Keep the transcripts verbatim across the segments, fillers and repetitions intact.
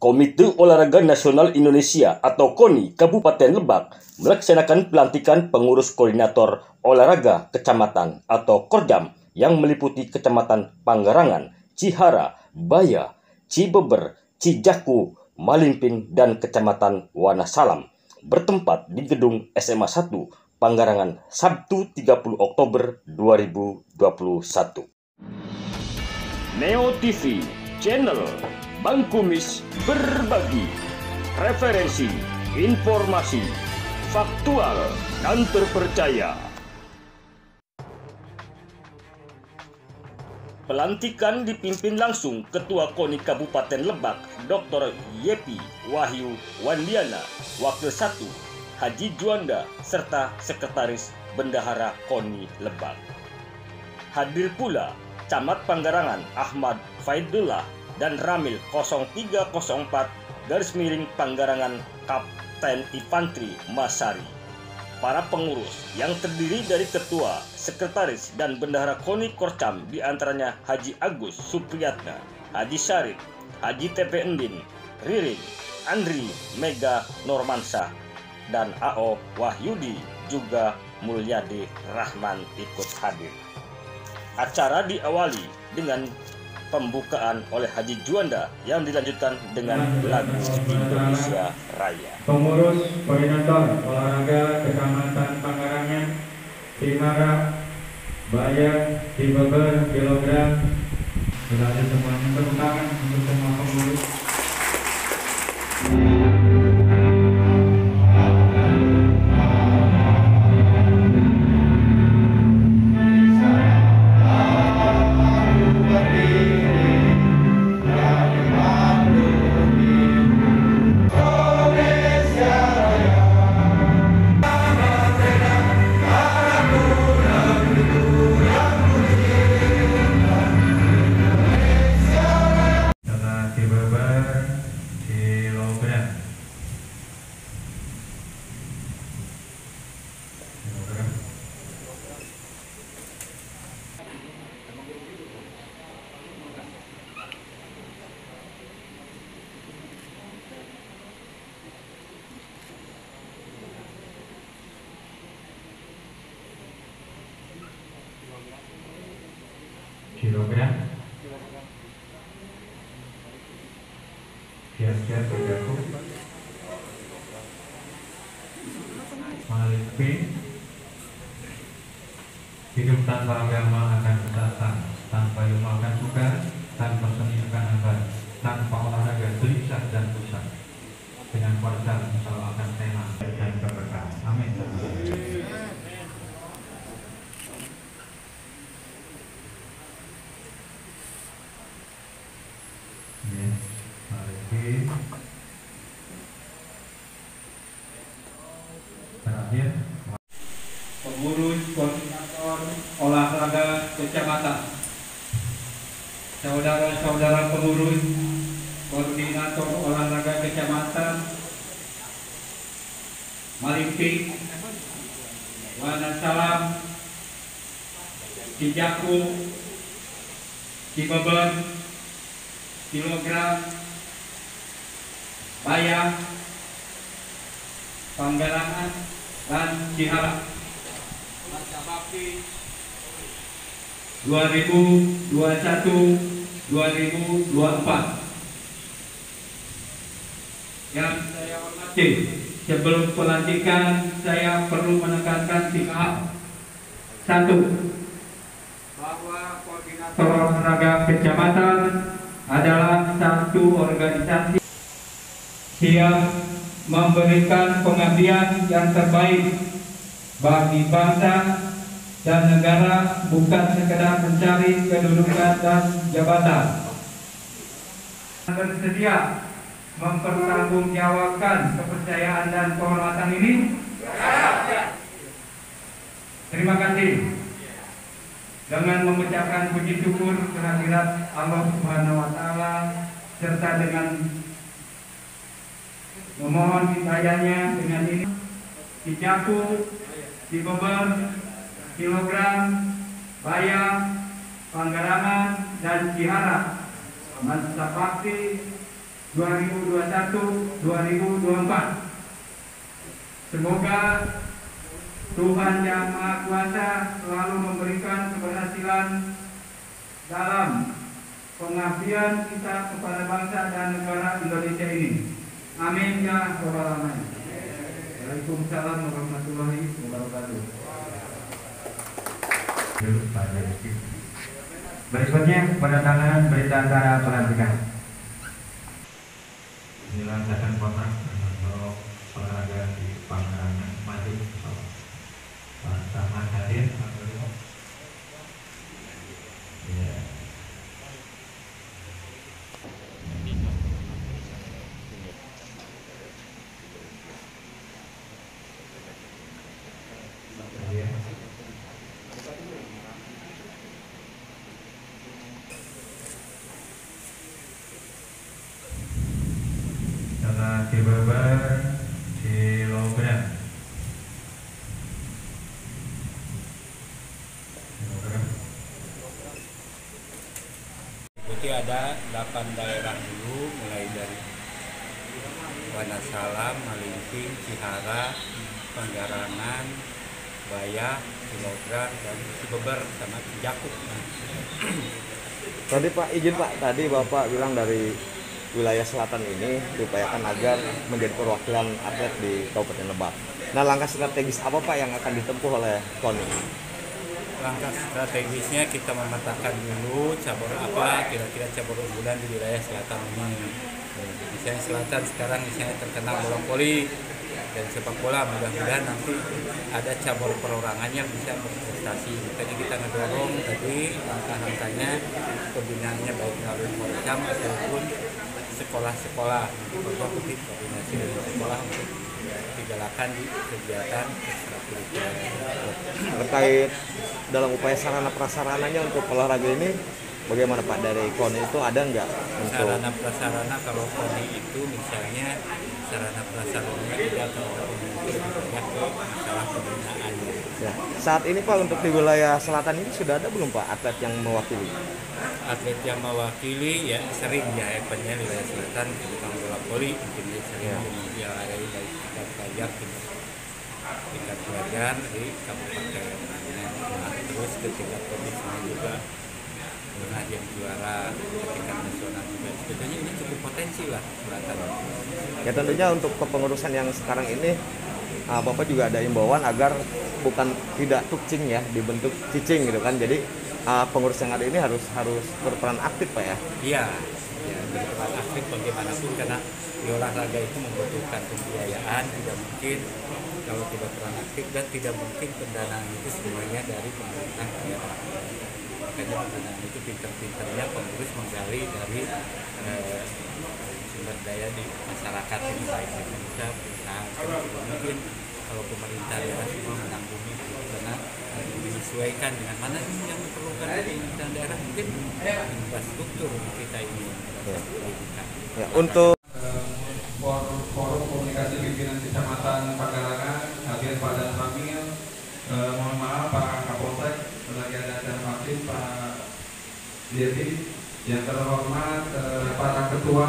Komite Olahraga Nasional Indonesia atau KONI Kabupaten Lebak melaksanakan pelantikan pengurus koordinator olahraga kecamatan atau Kordam yang meliputi Kecamatan Panggarangan, Cihara, Baya, Cibeber, Cijaku, Malimping, dan Kecamatan Wanasalam bertempat di gedung S M A satu Panggarangan Sabtu tiga puluh Oktober dua ribu dua puluh satu. Neo T V Channel Bang Kumis berbagi referensi, informasi, faktual, dan terpercaya. Pelantikan dipimpin langsung Ketua KONI Kabupaten Lebak, Doktor Yepi Wahyu Wandiana, Wakil satu Haji Juanda, serta Sekretaris Bendahara KONI Lebak. Hadir pula Camat Panggarangan Ahmad Faidullah dan Ramil nol tiga nol empat garis miring Panggarangan Kapten Infantri Masari. Para pengurus yang terdiri dari ketua, sekretaris, dan bendahara KONI Korcam diantaranya Haji Agus Supriyatna, Haji Syarif, Haji T P Endin, Ririn, Andri, Mega Normansyah, dan A O Wahyudi juga Mulyadi Rahman ikut hadir. Acara diawali dengan pembukaan oleh Haji Juanda yang dilanjutkan dengan lagu Indonesia Raya. Pengurus Koordinator Olahraga Kecamatan Panggarangan, Cihara, Baya, Cibeber, Kilogram. Sudah ada semuanya, tepuk tangan untuk semua pengurus. Kilogram, kiat-kiat terjatuh, Malimping, hidup tanpa agama akan kesasar, tanpa ilmu akan suka, tanpa seni akan hambar, tanpa olahraga gelisah dan susah, dengan kuasa insya Allah akan sehat dan berkah. Amin. Terakhir, pengurus koordinator olahraga kecamatan, saudara-saudara pengurus koordinator olahraga kecamatan Malimping, Wanasalam, Cijaku, Cibeber, Kilogram, Baya, Panggarangan, dan Cihara. Masa bakti dua ribu dua puluh satu sampai dua ribu dua puluh empat. Yang saya hormati, sebelum pelantikan saya perlu menekankan tiga hal. Satu, bahwa koordinator olahraga kecamatan adalah satu organisasi siap memberikan pengabdian yang terbaik bagi bangsa dan negara, bukan sekedar mencari kedudukan dan jabatan. Bersedia mempertanggungjawabkan kepercayaan dan kehormatan ini? Terima kasih. Dengan mengucapkan puji syukur kehadirat Allah Subhanahu wa Ta'ala serta dengan memohon hidayahnya dengan ini, Cijaku, Cibeber, Kilogram, Baya, Panggarangan, dan Cihara masa bakti dua ribu dua puluh satu sampai dua ribu dua puluh empat. Semoga Tuhan Yang Maha Kuasa selalu memberikan keberhasilan dalam pengabdian kita kepada bangsa dan negara Indonesia ini. Amin ya rabbal alamin. Waalaikumsalam warahmatullahi wabarakatuh. Berikutnya penandatanganan berita acara pelantikan. Inilah datang kotak untuk olahraga di Pangarangan maju. Pak Taman hadir. Ya. Karena Cibeber, Cilobrang. Ikuti ada delapan daerah dulu, mulai dari Wonosalam, Malingping, Cihara, Panggarangan, Bayah, Cilobrang, dan Cibeber sama Cijakuk. Tadi Pak, izin Pak, tadi Bapak bilang dari wilayah selatan ini diupayakan agar menjadi perwakilan atlet di Kabupaten Lebak. Nah, langkah strategis apa Pak yang akan ditempuh oleh KONI? Langkah strategisnya kita memetakan dulu cabur apa kira-kira cabur unggulan di wilayah selatan ini. Misalnya selatan sekarang misalnya terkenal bola voli dan sepak bola, mudah-mudahan nanti ada cabur perorangannya bisa berprestasi. Makanya kita ngedorong tadi langkah-langkahnya pembinaannya baik melalui Polcam ataupun sekolah-sekolah, untuk koordinasi dengan sekolah untuk digalakan di kegiatan ekstrakurikuler. Terkait dalam upaya sarana prasarananya untuk olahraga ini, bagaimana Pak dari KONI itu ada nggak untuk sarana prasarana? Kalau KONI itu misalnya sarana prasarananya tidak terlalu banyak ke masalah pembinaannya. ya, saat ini Pak untuk di wilayah selatan ini sudah ada belum Pak atlet yang mewakili? Atlet yang mewakili ya sering ya eventnya di wilayah selatan tentang bola voli mungkin dia sering Ya. ya ada di tingkat pelajar tingkat pelajar di kabupaten. Nah, terus ke tingkat provinsi juga pernah yang juara tingkat nasional juga. Sebetulnya ini cukup potensi lah selatan. Ya tentunya untuk kepengurusan yang sekarang ini uh, Bapak juga ada imbauan agar bukan tidak tukcing ya, dibentuk cicing gitu kan. Jadi uh, pengurus yang ada ini harus harus berperan aktif Pak ya. Iya, ya, berperan aktif bagaimanapun karena di olahraga itu membutuhkan pembiayaan, tidak mungkin kalau tidak peran aktif dan tidak mungkin pendanaan itu semuanya dari pemerintah daerah. Makanya pendanaan itu pinter-pinternya pengurus menggali dari eh, sumber daya di masyarakat ini baik Indonesia, perusahaan, tidak mungkin kalau pemerintah daerah semua menanggung itu karena disesuaikan dengan mana yang diperlukan dari pemerintah daerah, mungkin infrastruktur kita ini Ya. pendidikan. Ya, untuk Forum, forum komunikasi pimpinan kecamatan Panggarangan hadir pada Ramil. Eh, mohon maaf Pak Kapolsek, lagi ada acara vaksin Pak Yeti. Yang terhormat eh, para ketua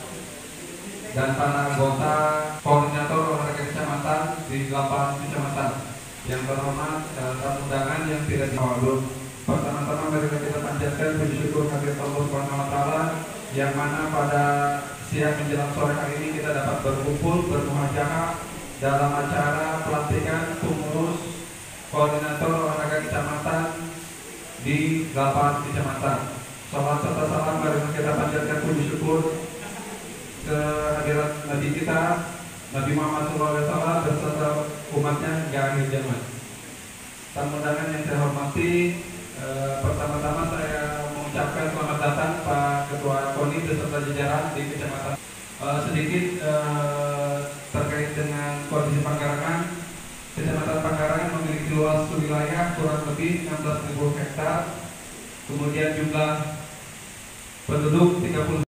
dan para anggota koordinator olahraga kecamatan di delapan kecamatan. Yang terhormat eh, tamu undangan yang tidak dihadiri. Pertama-tama mari kita panjatkan puji syukur kehadirat Allah Subhanahu wa taala yang mana pada siang menjelang sore hari ini kita dapat berkumpul bermuhajahah dalam acara pelantikan pengurus koordinator olahraga kecamatan di delapan kecamatan. Salam serta salam mari kita panjatkan puji syukur kehadirat Nabi kita Nabi Muhammad shallallahu alaihi wasallam beserta umatnya hingga akhir zaman. Tamu undangan yang saya hormati, eh, pertama-tama saya mengucapkan selamat datang Pak Ketua KONI beserta jajaran di kecamatan. Eh, sedikit eh, terkait dengan kondisi Panggarangan. Kecamatan Panggarangan memiliki luas wilayah kurang lebih enam belas ribu hektar. Kemudian jumlah penduduk tiga puluh